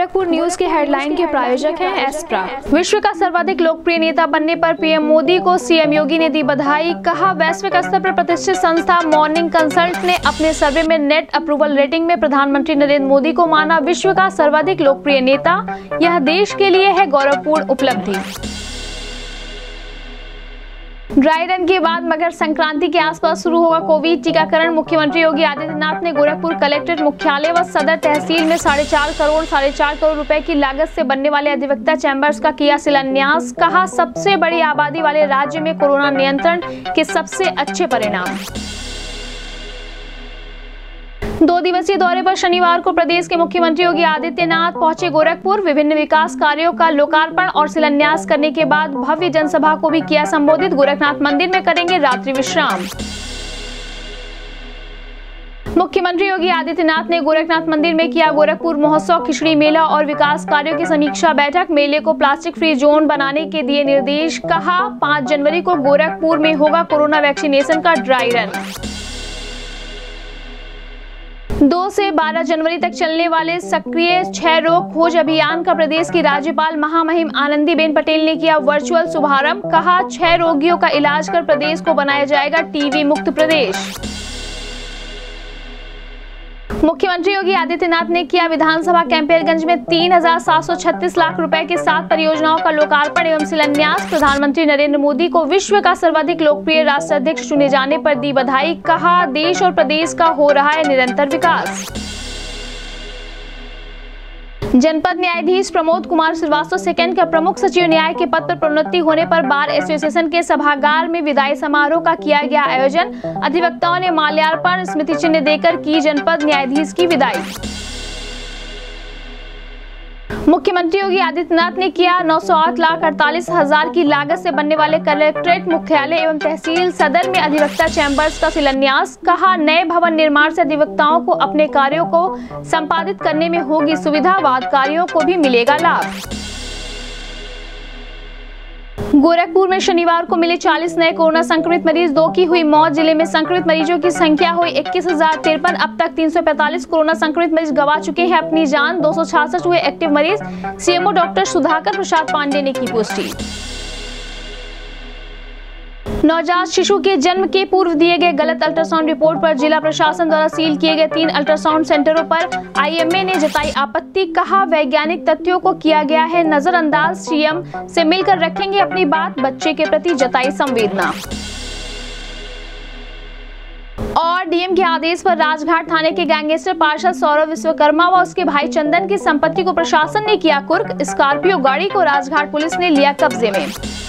Gorakhpur news के headline के प्रायोजक हैं एस्प्रा। विश्व का सर्वाधिक लोकप्रिय नेता बनने पर पीएम मोदी को सीएम योगी ने दी बधाई। कहा, वैश्विक स्तर पर प्रतिष्ठित संस्था मॉर्निंग कंसल्ट ने अपने सर्वे में नेट अप्रूवल रेटिंग में प्रधानमंत्री नरेंद्र मोदी को माना विश्व का सर्वाधिक लोकप्रिय नेता। यह देश के लिए है गौरवपूर्ण उपलब्धि। ड्राई रन के बाद मकर संक्रांति के आसपास शुरू होगा कोविड टीकाकरण। मुख्यमंत्री योगी आदित्यनाथ ने गोरखपुर कलेक्ट्रेट मुख्यालय व सदर तहसील में 4.5 करोड़ रुपए की लागत से बनने वाले अधिवक्ता चैम्बर्स का किया शिलान्यास। कहा, सबसे बड़ी आबादी वाले राज्य में कोरोना नियंत्रण के सबसे अच्छे परिणाम। 2 दिवसीय दौरे पर शनिवार को प्रदेश के मुख्यमंत्री योगी आदित्यनाथ पहुंचे गोरखपुर। विभिन्न विकास कार्यों का लोकार्पण और शिलान्यास करने के बाद भव्य जनसभा को भी किया संबोधित। गोरखनाथ मंदिर में करेंगे रात्रि विश्राम। मुख्यमंत्री योगी आदित्यनाथ ने गोरखनाथ मंदिर में किया गोरखपुर महोत्सव, खिचड़ी मेला और विकास कार्यों की समीक्षा बैठक। मेले को प्लास्टिक फ्री जोन बनाने के दिए निर्देश। कहा, 5 जनवरी को गोरखपुर में होगा कोरोना वैक्सीनेशन का ड्राई रन। 2 से 12 जनवरी तक चलने वाले सक्रिय क्षय रोग खोज अभियान का प्रदेश की राज्यपाल महामहिम आनंदीबेन पटेल ने किया वर्चुअल शुभारंभ। कहा, क्षय रोगियों का इलाज कर प्रदेश को बनाया जाएगा टीबी मुक्त प्रदेश। मुख्यमंत्री योगी आदित्यनाथ ने किया विधानसभा कैंपेरगंज में 3,736 लाख रुपए के 7 परियोजनाओं का लोकार्पण एवं शिलान्यास। प्रधानमंत्री नरेंद्र मोदी को विश्व का सर्वाधिक लोकप्रिय राष्ट्राध्यक्ष चुने जाने पर दी बधाई। कहा, देश और प्रदेश का हो रहा है निरंतर विकास। जनपद न्यायाधीश प्रमोद कुमार श्रीवास्तव सेकंड का प्रमुख सचिव न्याय के पद पर प्रोन्नति होने पर बार एसोसिएशन के सभागार में विदाई समारोह का किया गया आयोजन। अधिवक्ताओं ने माल्यार्पण स्मृति चिन्ह देकर की जनपद न्यायाधीश की विदाई। मुख्यमंत्री योगी आदित्यनाथ ने किया 908,48,000 की लागत से बनने वाले कलेक्ट्रेट मुख्यालय एवं तहसील सदर में अधिवक्ता चैम्बर्स का शिलान्यास। कहा, नए भवन निर्माण से अधिवक्ताओं को अपने कार्यों को संपादित करने में होगी सुविधा, वादकारियों को भी मिलेगा लाभ। गोरखपुर में शनिवार को मिले 40 नए कोरोना संक्रमित मरीज, 2 की हुई मौत। जिले में संक्रमित मरीजों की संख्या हुई 21,053। अब तक 345 कोरोना संक्रमित मरीज गंवा चुके हैं अपनी जान। 266 हुए एक्टिव मरीज। सीएमओ डॉक्टर सुधाकर प्रसाद पांडे ने की पुष्टि। नवजात शिशु के जन्म के पूर्व दिए गए गलत अल्ट्रासाउंड रिपोर्ट पर जिला प्रशासन द्वारा सील किए गए 3 अल्ट्रासाउंड सेंटरों पर आईएमए ने जताई आपत्ति। कहा, वैज्ञानिक तथ्यों को किया गया है नजरअंदाज। सीएम से मिलकर रखेंगे अपनी बात। बच्चे के प्रति जताई संवेदना। और डीएम के आदेश पर राजघाट थाने के गैंगस्टर पार्षद सौरभ विश्वकर्मा व उसके भाई चंदन की संपत्ति को प्रशासन ने किया कुर्क। स्कॉर्पियो गाड़ी को राजघाट पुलिस ने लिया कब्जे में।